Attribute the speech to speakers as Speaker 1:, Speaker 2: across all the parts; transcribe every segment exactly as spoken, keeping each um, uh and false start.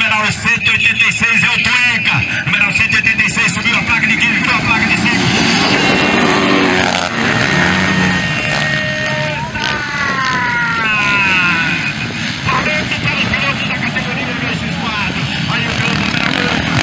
Speaker 1: numeral cento e oitenta e seis é o Tueca. Numeral cento e oitenta e seis subiu a placa de quinze, virou a placa de cinco. Valendo para os pilotos da categoria dois por quatro. Aí o piloto numeral um.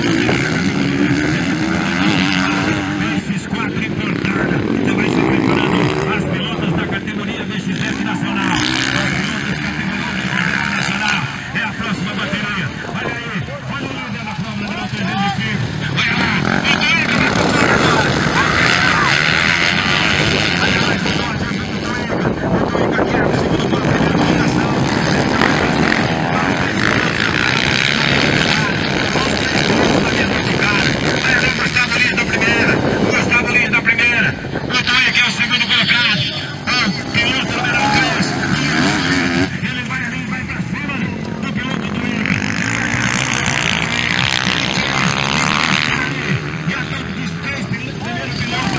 Speaker 1: Esses quatro importados. Já vai se preparando as pilotas da categoria B X S Nacional. As pilotas categoria Nacional. É a próxima bateria. Olha aí. Olha o líder da prova, número trezentos e cinco. Olha lá. O Toiga vai passar agora. Olha lá esse lote. O Toiga. O Toiga quer o segundo para a primeira colocação. Gustavo Lins da primeira, Gustavo Lins da primeira, o Toiga que é o segundo colocado, o piloto número três, ele vai ali, vai pra cima do piloto Toiga. E a todos dos três pilotos, primeiro piloto,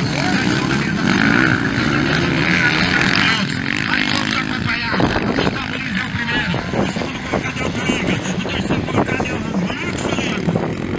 Speaker 1: aí vamos acompanhar, o Gustavo Lins é o primeiro, o segundo colocado é o Toiga, o terceiro colocado é o Luiz Felipe.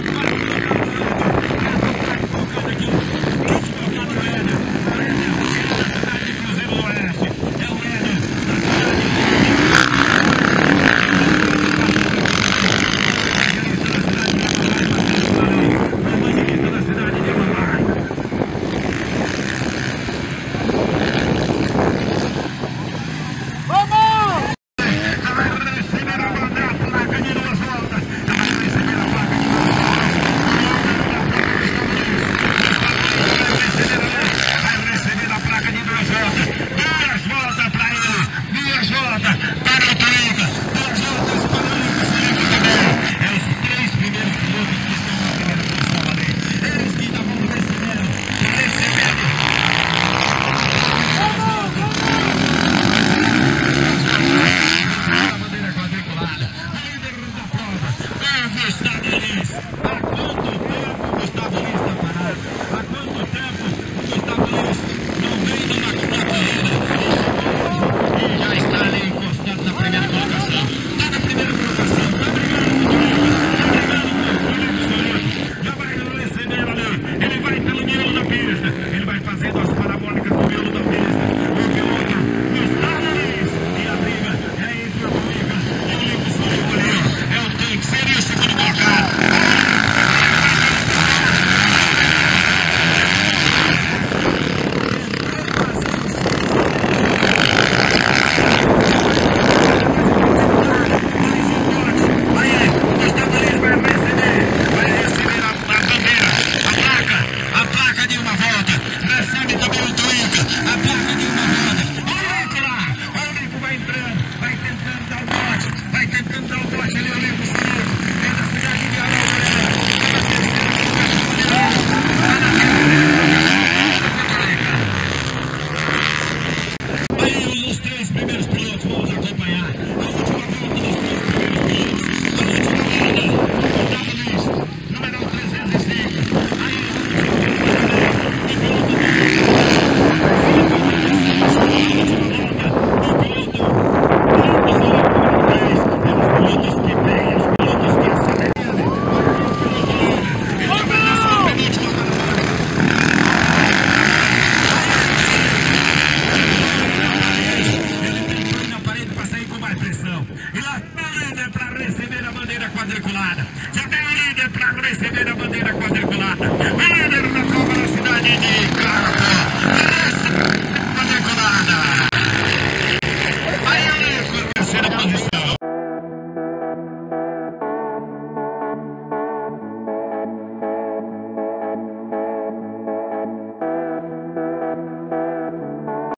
Speaker 1: E lá está o líder para receber a bandeira quadriculada. Já tem o líder para receber a bandeira quadriculada. O líder da prova na cidade de Carlos.